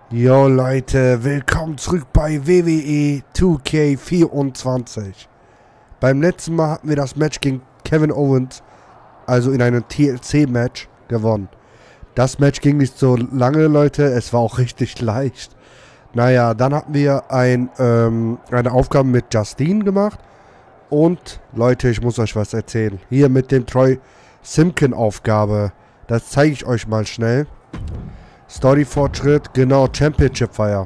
Jo Leute, willkommen zurück bei WWE 2K24. Beim letzten Mal hatten wir das Match gegen Kevin Owens, also in einem TLC-Match, gewonnen. Das Match ging nicht so lange, Leute, es war auch richtig leicht. Naja, dann hatten wir eine Aufgabe mit Justine gemacht. Und, Leute, ich muss euch was erzählen. Hier mit dem Troy Simkin-Aufgabe. Das zeige ich euch mal schnell. Story-Fortschritt, genau, Championship Fire.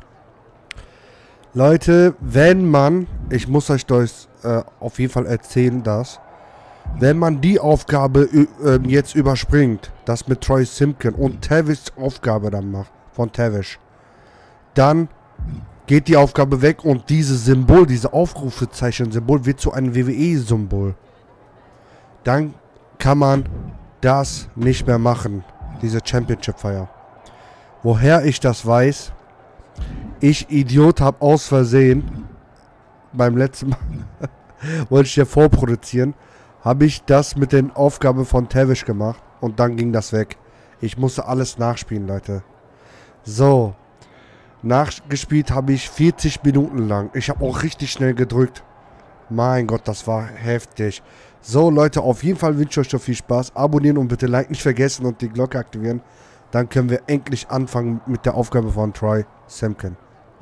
Leute, wenn man, ich muss euch das auf jeden Fall erzählen, wenn man die Aufgabe jetzt überspringt, das mit Troy Simkin und Tavish Aufgabe dann macht, von Tavish, dann geht die Aufgabe weg und dieses Symbol, diese Aufrufezeichen-Symbol wird zu einem WWE-Symbol. Dann kann man das nicht mehr machen, diese Championship Fire. Woher ich das weiß, ich Idiot habe aus Versehen, beim letzten Mal, wollte ich ja vorproduzieren, habe ich das mit den Aufgaben von Tavish gemacht und dann ging das weg. Ich musste alles nachspielen, Leute. So, nachgespielt habe ich 40 Minuten lang. Ich habe auch richtig schnell gedrückt. Mein Gott, das war heftig. So, Leute, auf jeden Fall wünsche ich euch noch viel Spaß. Abonnieren und bitte Like nicht vergessen und die Glocke aktivieren. Dann können wir endlich anfangen mit der Aufgabe von Troy Simkin.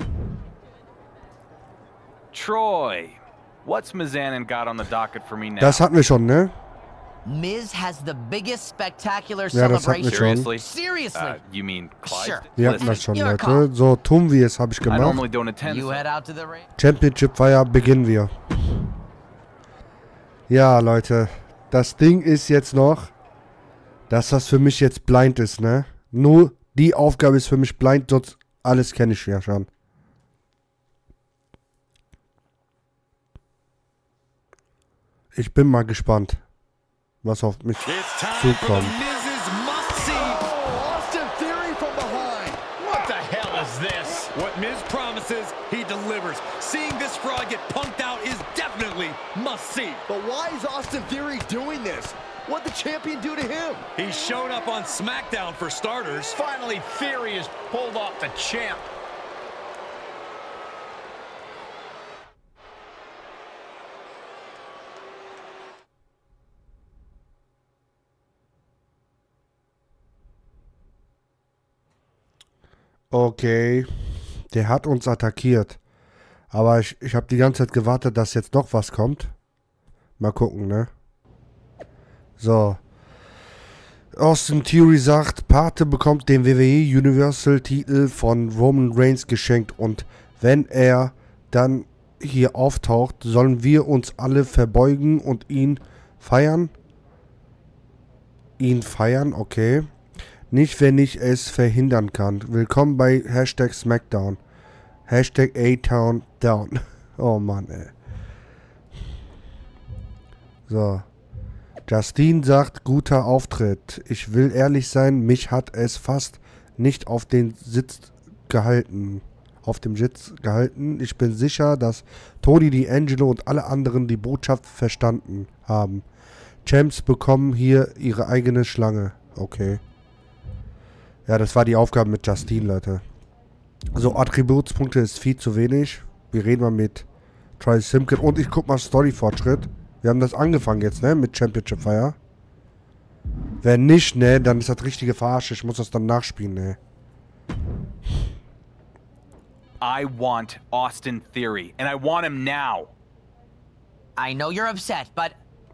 Troy, what's Mizanin got on the docket for me now? Das hatten wir schon, ne? Miz has the biggest spectacular Ja, das hatten wir celebration. schon. Seriously? You mean Clyde? Sure. Wir hatten das Listen, schon, You're Leute. So, tun wir es, habe ich I normally gemacht. don't attend. You head out to the ring. Championship Fire, beginnen wir. Ja, Leute. Das Ding ist jetzt noch, dass das für mich jetzt blind ist, ne? Nur die Aufgabe ist für mich blind, sonst alles kenne ich ja schon. Ich bin mal gespannt, was auf mich zukommt. Austin Theory from behind. What the hell is this? What Miz promises, he delivers. Seeing this fraud get punked out is definitely must see. But why is Austin Theory doing this? What'd the champion do to him? He showed up on SmackDown for starters. Finally, Theory has pulled off the champ. Okay, der hat uns attackiert. Aber ich habe die ganze Zeit gewartet, dass jetzt noch was kommt. Mal gucken, ne? So. Austin Theory sagt, Pate bekommt den WWE Universal Titel von Roman Reigns geschenkt. Und wenn er dann hier auftaucht, sollen wir uns alle verbeugen und ihn feiern? Ihn feiern, okay. Nicht, wenn ich es verhindern kann. Willkommen bei Hashtag Smackdown. Hashtag A-Town Down. Oh Mann, ey. So. Justine sagt, guter Auftritt. Ich will ehrlich sein, mich hat es fast nicht auf den Sitz gehalten. Ich bin sicher, dass Tony D'Angelo und alle anderen die Botschaft verstanden haben. Champs bekommen hier ihre eigene Schlange. Okay. Ja, das war die Aufgabe mit Justine, Leute. So, Attributspunkte ist viel zu wenig. Wir reden mal mit Troy Simkin. Und ich guck mal Story-Fortschritt. Wir haben das angefangen jetzt, ne? Mit Championship Fire. Wenn nicht, ne? Dann ist das richtige Verarsche. Ich muss das dann nachspielen, ne? I want Austin Theory, and I want him now. I know you're upset, but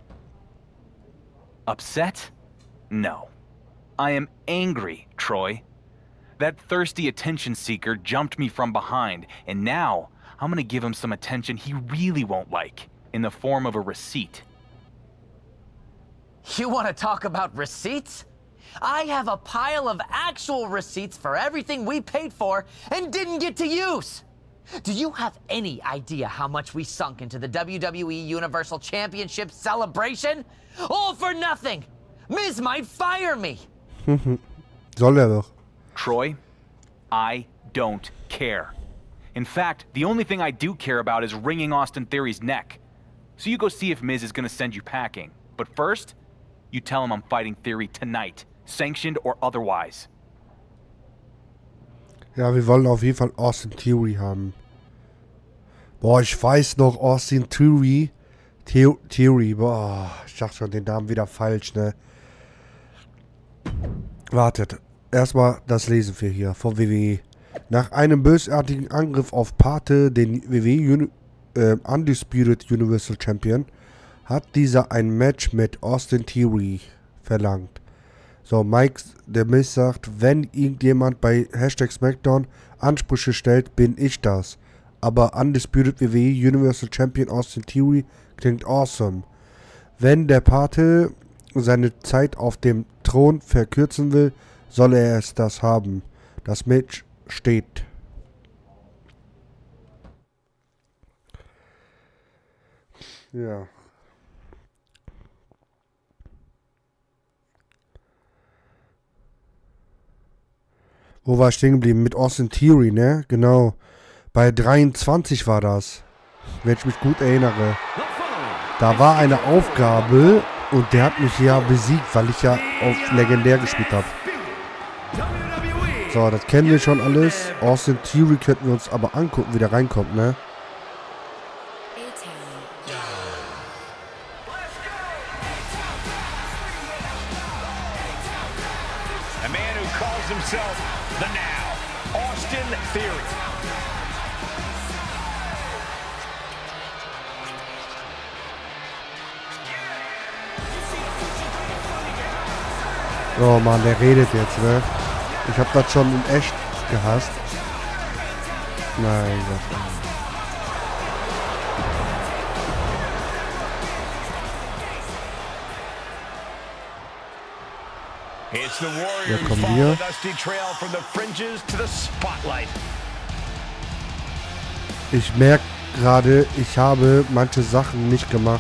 Upset? No. I am angry, Troy. That thirsty attention seeker jumped me from behind, and now I'm gonna give him some attention he really won't like, in the form of a receipt. you want to talk about receipts? I have a pile of actual receipts for everything we paid for and didn't get to use. Do you have any idea how much we sunk into the WWE Universal Championship celebration? All for nothing. Miz might fire me. Soll er doch. Troy, I don't care. In fact, the only thing I do care about is wringing Austin Theory's neck. So you go see if Miz is gonna send you packing. But first, you tell him I'm fighting Theory tonight, sanctioned or otherwise. Ja, wir wollen auf jeden Fall Austin Theory haben. Boah, ich weiß noch, Austin Theory. Theory, boah, ich dachte schon den Namen wieder falsch, ne? Wartet, erstmal das lesen wir hier von WWE. Nach einem bösartigen Angriff auf Pate, den WWE Undisputed Universal Champion, hat dieser ein Match mit Austin Theory verlangt. So, Mike The Miz sagt, wenn irgendjemand bei #SmackDown Ansprüche stellt, bin ich das. Aber Undisputed WWE Universal Champion Austin Theory klingt awesome. Wenn der Pate seine Zeit auf dem Thron verkürzen will, soll er es das haben. Das Match steht. Ja. Wo war ich stehen geblieben? Mit Austin Theory, ne? Genau. Bei 23 war das. Wenn ich mich gut erinnere. Da war eine Aufgabe und der hat mich ja besiegt, weil ich ja auf Legendär gespielt habe. So, das kennen wir schon alles. Austin Theory könnten wir uns aber angucken, wie der reinkommt, ne? A man who calls himself the Now, Austin Theory. Oh Mann, der redet jetzt, ne? Ich hab das schon in echt gehasst. Nein, Gott. Ja, kommen wir. Ich merke gerade, ich habe manche Sachen nicht gemacht.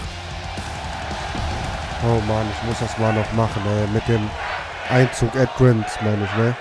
Oh Mann, ich muss das mal noch machen, ey. Mit dem Einzug Ed Prince, meine ich, ne?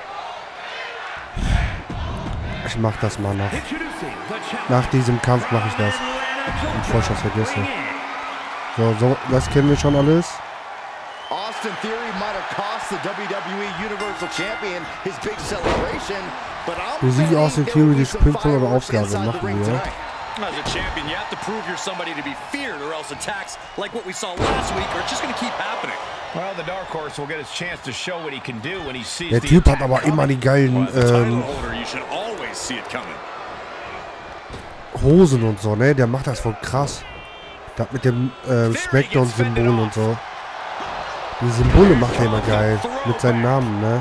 Ich mach das mal noch. Nach diesem Kampf mache ich das. Bevor ich das vergesse. So, das kennen wir schon alles. Austin Theory might have cost the WWE Universal Champion his big celebration, but Besiege Austin Theory die springvolle Aufgabe machen wir. As a champion, you have to prove you're somebody to be feared, or else attacks like what we saw last week are just going to keep happening. Well, the Dark Horse will get his chance to show what he can do when he sees Der Typ hat aber immer die geilen Hosen und so, ne? Der macht das voll krass. Das mit dem Smackdown-Symbol und so. Die Symbole macht er immer geil. Mit seinem Namen, ne?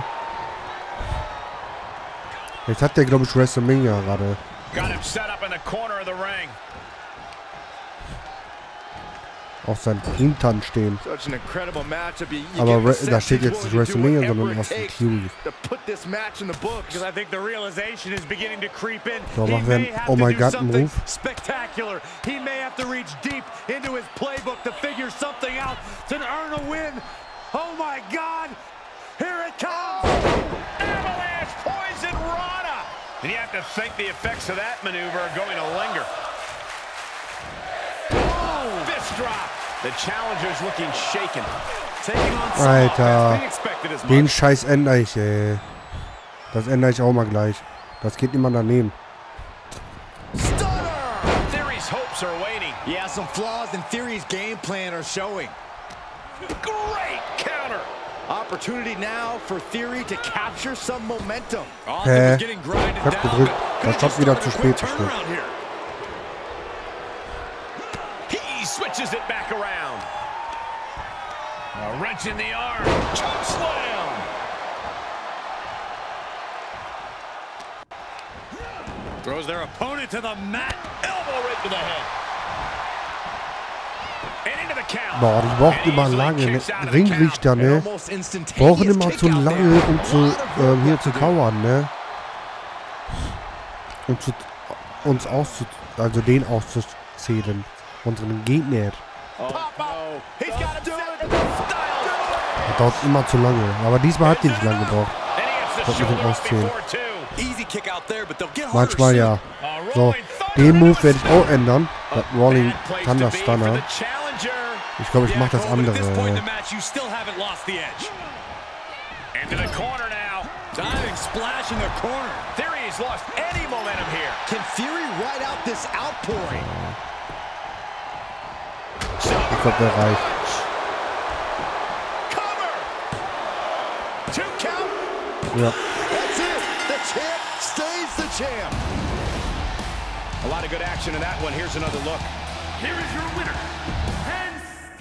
Jetzt hat der, glaube ich, WrestleMania gerade. Auf seinen Hintern stehen. Aber da steht jetzt nicht WrestleMania, sondern Austin Theory. So, machen wir einen Oh my God Move. Oh my God! Here it comes! Avalanche poison Rana! And you have to think the effects of that maneuver are going to linger. Oh! Fist drop! The challenger's looking shaken. Taking on Alter, den Scheiß ändere ich, ey. Das ändere ich auch mal gleich. Das geht immer daneben. Stunner! Theory's hopes are waning. Yeah, some flaws in Theory's game plan are showing. Great counter. Opportunity now for Theory to capture some momentum. Hä? Ich hab gedrückt. Das hat wieder zu spät gespielt. He switches it back around. A wrench in the arm. Choke slam. Throws their opponent to the mat. Elbow right to the head. Boah, die braucht immer lange, ne? Ringrichter, ne? Brauchen immer zu lange, um zu, hier zu kauern, ne? Und zu, uns also den auszuzählen. Unseren Gegner. Das dauert immer zu lange. Aber diesmal hat die nicht lange gebraucht. Das mit dem Auszählen. Manchmal ja. So, den Move werde ich auch ändern. Das Rolling Thunder Stunner. Ich glaube, ich mache das andere. Diving splash in the corner. Theory's lost any momentum here. Can Theory ride out this outpouring? Ich glaube, der reicht. Cover. 2 count. Ja. That's it. The champ stays the champ. A lot of good action in that one. Here's another look. Here is your winner, and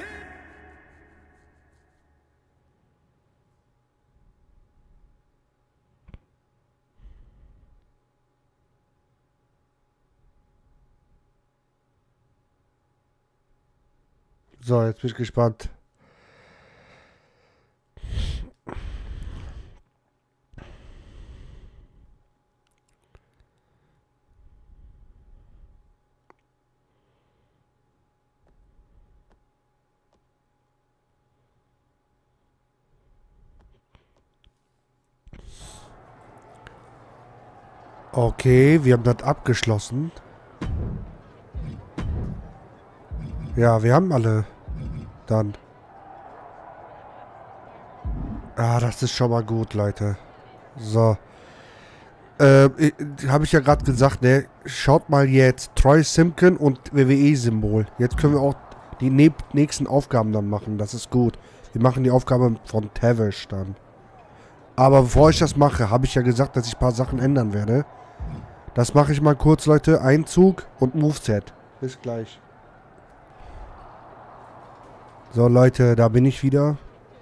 So, jetzt bin ich gespannt. Okay, wir haben das abgeschlossen. Ja, wir haben alle dann. Ah, das ist schon mal gut, Leute. So. Habe ich ja gerade gesagt, ne? Schaut mal jetzt. Troy Simpkin und WWE-Symbol. Jetzt können wir auch die nächsten Aufgaben dann machen. Das ist gut. Wir machen die Aufgabe von Tavish dann. Aber bevor ich das mache, habe ich ja gesagt, dass ich ein paar Sachen ändern werde. Das mache ich mal kurz, Leute. Einzug und Moveset. Bis gleich. So, Leute, da bin ich wieder.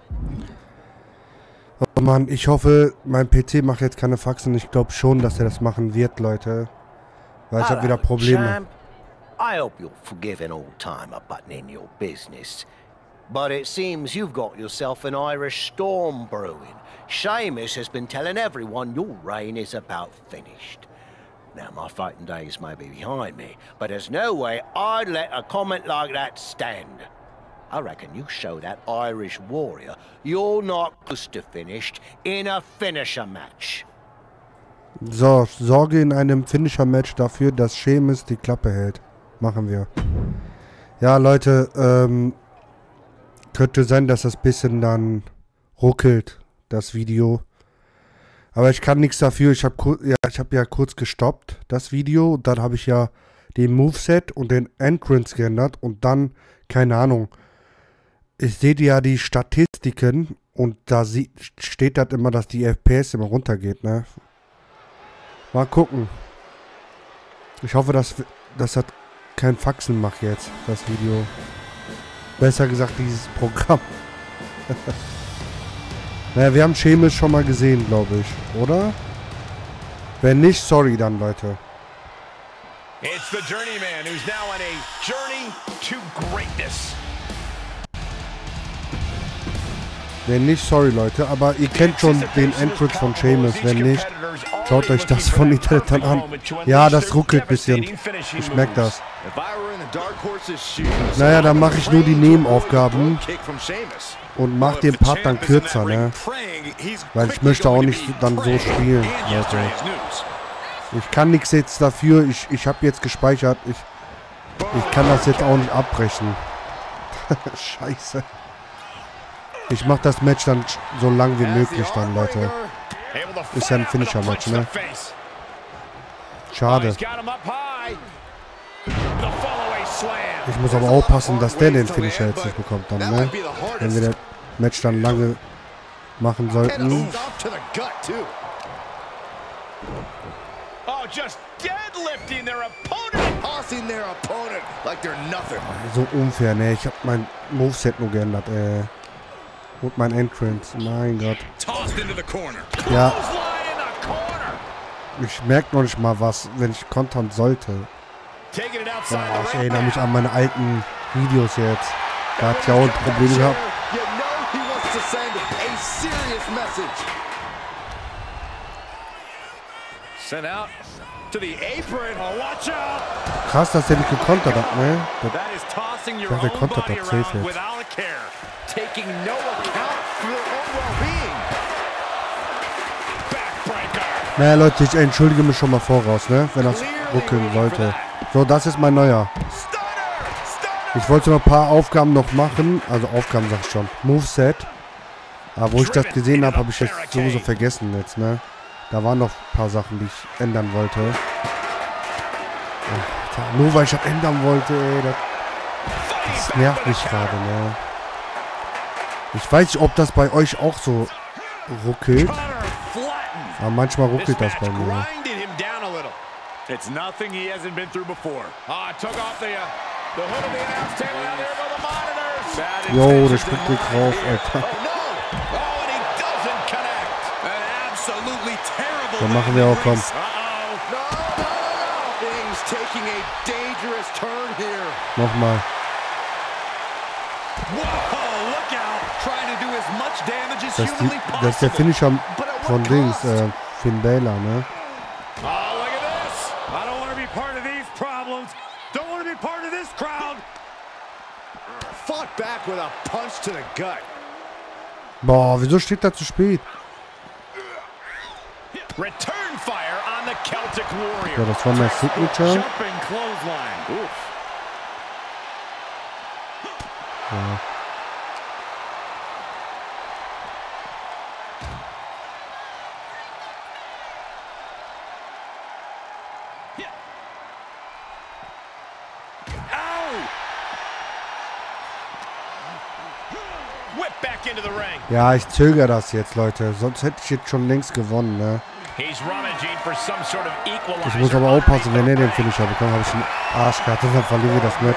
Oh Mann, ich hoffe, mein PC macht jetzt keine Faxen. Ich glaube schon, dass er das machen wird, Leute. Weil ich habe wieder Probleme. Champ. I hope you'll forgive an old-timer butting in your business. But it seems you've got yourself an Irish storm brewing. Sheamus has been telling everyone your reign is about finished. Now, my fighting days may be behind me, but there's no way I'd let a comment like that stand. I reckon you show that Irish warrior you're not close to finished in a finisher match. So, sorge in einem Finisher-Match dafür, dass Sheamus die Klappe hält. Machen wir. Ja, Leute, könnte sein, dass das bisschen dann ruckelt, das Video. Aber ich kann nichts dafür. Ich habe ja kurz gestoppt, das Video. Und dann habe ich ja den Moveset und den Entrance geändert. Und dann, keine Ahnung. Ich sehe ja die Statistiken. Und da steht das immer, dass die FPS immer runtergeht, ne? Mal gucken. Ich hoffe, dass das kein Faxen macht jetzt, das Video. Besser gesagt, dieses Programm. Naja, wir haben Sheamus schon mal gesehen, glaube ich. Oder? Wenn nicht, sorry dann, Leute. It's the Journeyman who's now on a journey to greatness. Wenn nicht, sorry, Leute. Aber ihr kennt schon den Entrance von Sheamus. Wenn nicht, schaut euch das von Internet dann an. Ja, das ruckelt ein bisschen. Ich merke das. Naja, dann mache ich nur die Nebenaufgaben und mache den Part dann kürzer, ne? Weil ich möchte auch nicht dann so spielen, Leute. Ich kann nichts jetzt dafür. Ich habe jetzt gespeichert. Ich kann das jetzt auch nicht abbrechen. Scheiße. Ich mache das Match dann so lang wie möglich dann, Leute. Ist ja ein Finisher-Match, ne? Schade. Ich muss aber aufpassen, dass der den Finisher jetzt nicht bekommt dann, ne? Wenn wir das Match dann lange machen sollten. So unfair, ne? Ich habe mein Moveset nur geändert, und mein Entrance. Mein Gott. Ja. Ich merke noch nicht mal was, wenn ich kontern sollte. Ja, ich erinnere mich an meine alten Videos jetzt. Da hat ja auch ein Problem gehabt. Krass, dass der nicht gekontert hat, ne? Ich dachte, der kontert das safe jetzt. Naja, Leute, ich entschuldige mich schon mal voraus, ne? Wenn das ruckeln sollte. So, das ist mein neuer. Ich wollte noch ein paar Aufgaben noch machen. Also Aufgaben, sag ich schon. Moveset. Aber wo ich das gesehen habe, habe ich jetzt sowieso vergessen jetzt, ne? Da waren noch ein paar Sachen, die ich ändern wollte. Alter, nur weil ich das ändern wollte, ey. Das nervt mich gerade, ne? Ich weiß nicht, ob das bei euch auch so ruckelt. Aber manchmal ruckelt das bei mir. It's nothing he hasn't been through before. Took off the hood of the announce table out there by the monitors. Jo, der springt dir drauf, Alter. And he doesn't connect. An absolutely terrible. Dann machen wir auch, komm. Things taking a dangerous turn here. Nochmal. Whoa, look out. Trying to do as much damage as humanly possible. Das ist der Finisher von Dings, Finn Balor, ne? Back with a punch to the gut. Boah, wieso steht da zu spät? Return fire on the Celtic Warrior. Ja, das war mein Signature. Jumping clothesline. Ja. Ja, ich zögere das jetzt, Leute. Sonst hätte ich jetzt schon längst gewonnen, ne? Ich muss aber aufpassen, wenn er den Finisher bekommt, habe ich den Arsch gehabt. Dann verlieren wir das Match.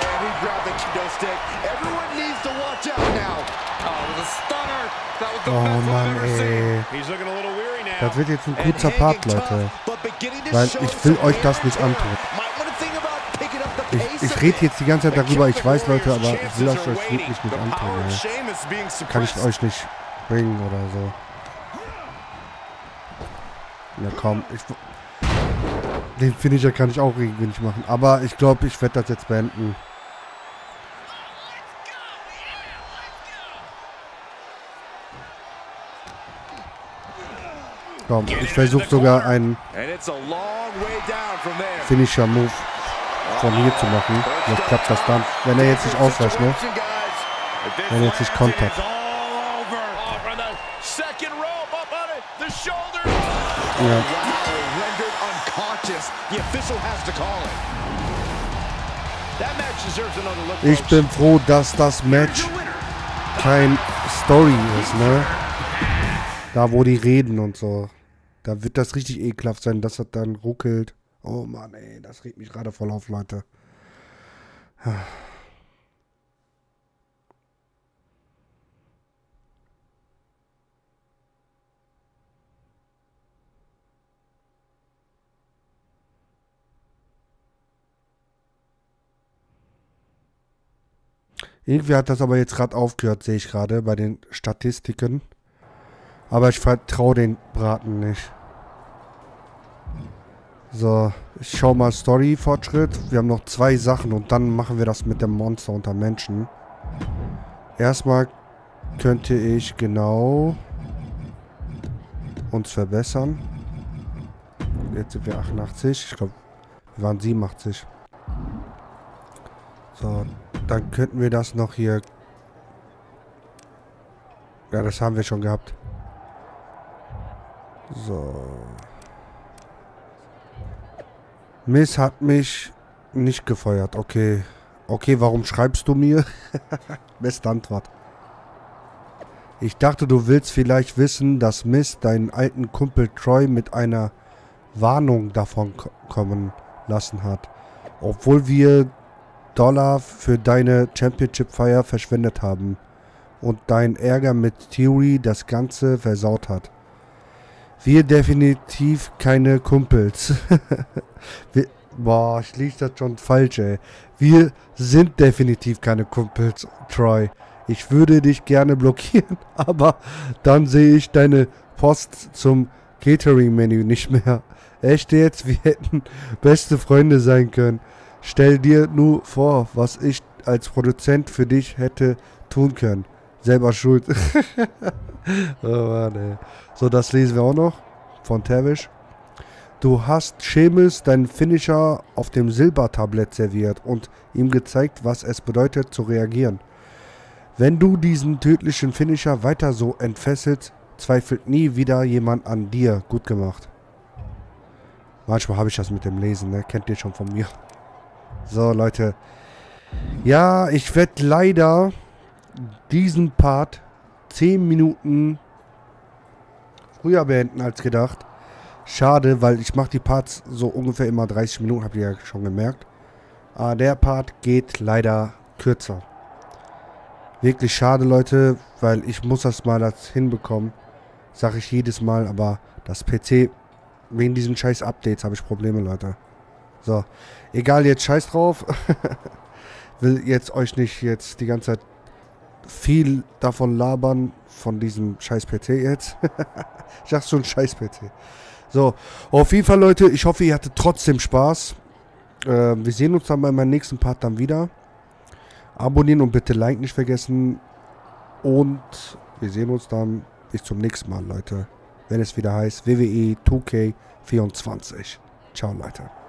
Oh Mann, ey. Das wird jetzt ein kurzer Part, Leute. Weil ich will euch das nicht antun. Ich rede jetzt die ganze Zeit darüber, ich weiß, Leute, aber ich will euch wirklich nicht antun. Ja. Kann ich euch nicht bringen oder so. Ja komm, den Finisher kann ich auch irgendwie nicht machen. Aber ich glaube, ich werde das jetzt beenden. Komm, ich versuche sogar einen Finisher-Move von hier zu machen. Vielleicht klappt das dann. Wenn er jetzt nicht ausweicht, ne? Wenn er jetzt nicht kontert. Ja. Ich bin froh, dass das Match kein Story ist, ne? Da, wo die reden und so. Da wird das richtig ekelhaft sein, dass das dann ruckelt. Oh Mann, ey, das regt mich gerade voll auf, Leute. Irgendwie hat das aber jetzt gerade aufgehört, sehe ich gerade bei den Statistiken. Aber ich vertraue den Braten nicht. So, ich schau mal Story-Fortschritt. Wir haben noch 2 Sachen und dann machen wir das mit dem Monster unter Menschen. Erstmal könnte ich genau uns verbessern. Jetzt sind wir 88. Ich glaube, wir waren 87. So, dann könnten wir das noch hier... Ja, das haben wir schon gehabt. So... Miss hat mich nicht gefeuert. Okay. Okay, warum schreibst du mir? Beste Antwort. Ich dachte, du willst vielleicht wissen, dass Miss deinen alten Kumpel Troy mit einer Warnung davon kommen lassen hat. Obwohl wir $, für deine Championship-Feier verschwendet haben. Und dein Ärger mit Theory das Ganze versaut hat. Wir definitiv keine Kumpels. Boah, ich liege das schon falsch, ey. Wir sind definitiv keine Kumpels, Troy. Ich würde dich gerne blockieren, aber dann sehe ich deine Post zum Catering-Menü nicht mehr. Echt jetzt? Wir hätten beste Freunde sein können. Stell dir nur vor, was ich als Produzent für dich hätte tun können. Selber schuld. Oh Mann, ey. So, das lesen wir auch noch von Tavish. Du hast Sheamus deinen Finisher auf dem Silbertablett serviert und ihm gezeigt, was es bedeutet zu reagieren. Wenn du diesen tödlichen Finisher weiter so entfesselst, zweifelt nie wieder jemand an dir. Gut gemacht. Manchmal habe ich das mit dem Lesen, ne? Kennt ihr schon von mir. So, Leute. Ja, ich werde leider diesen Part 10 Minuten früher beenden als gedacht. Schade, weil ich mache die Parts so ungefähr immer 30 Minuten, habt ihr ja schon gemerkt. Aber der Part geht leider kürzer. Wirklich schade, Leute, weil ich muss das mal hinbekommen. Sage ich jedes Mal, aber das PC, wegen diesen scheiß Updates habe ich Probleme, Leute. So, egal, jetzt scheiß drauf. Will jetzt euch nicht jetzt die ganze Zeit viel davon labern, von diesem scheiß PC jetzt. Ich dachte schon scheiß PC. So, auf jeden Fall, Leute, ich hoffe, ihr hattet trotzdem Spaß. Wir sehen uns dann bei meinem nächsten Part dann wieder. Abonnieren und bitte Like nicht vergessen. Und wir sehen uns dann bis zum nächsten Mal, Leute. Wenn es wieder heißt WWE 2K24. Ciao, Leute.